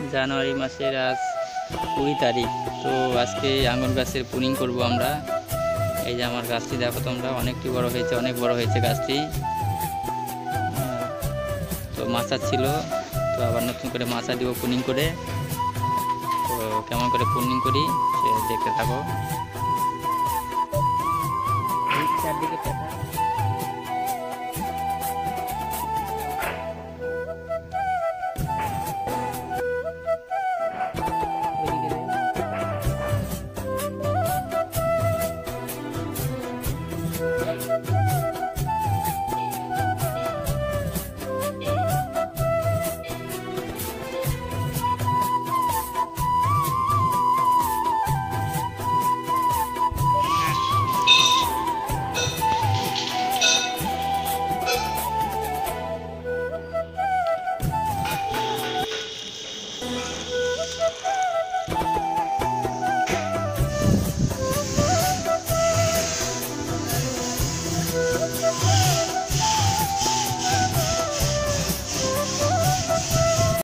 জানুয়ারি মাসের আজ 20 তারিখ। তো আজকে আঙুর গাছের পুনিং করব আমরা। এই যে আমার গাছটি দেখো তোমরা, অনেকটি বড় হয়েছে, অনেক বড় হয়েছে গাছটি। তো মাচা ছিল, তো আবার নতুন করে মাচা দিব পুনিং করে। তো কেমন করে পুনিং করি সে দেখতে থাকো। চারদিকে